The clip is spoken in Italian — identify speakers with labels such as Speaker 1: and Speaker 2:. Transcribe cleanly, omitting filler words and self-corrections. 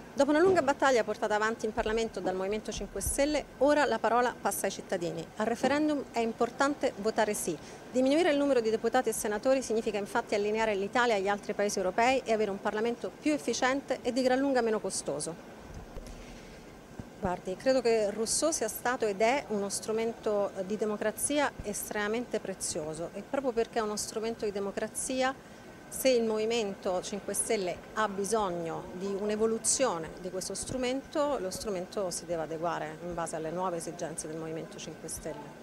Speaker 1: Dopo una lunga battaglia portata avanti in Parlamento dal Movimento 5 Stelle, ora la parola passa ai cittadini. Al referendum è importante votare sì. Diminuire il numero di deputati e senatori significa infatti allineare l'Italia agli altri paesi europei e avere un Parlamento più efficiente e di gran lunga meno costoso. Guardi, credo che Rousseau sia stato ed è uno strumento di democrazia estremamente prezioso e proprio perché è uno strumento di democrazia, se il Movimento 5 Stelle ha bisogno di un'evoluzione di questo strumento, lo strumento si deve adeguare in base alle nuove esigenze del Movimento 5 Stelle.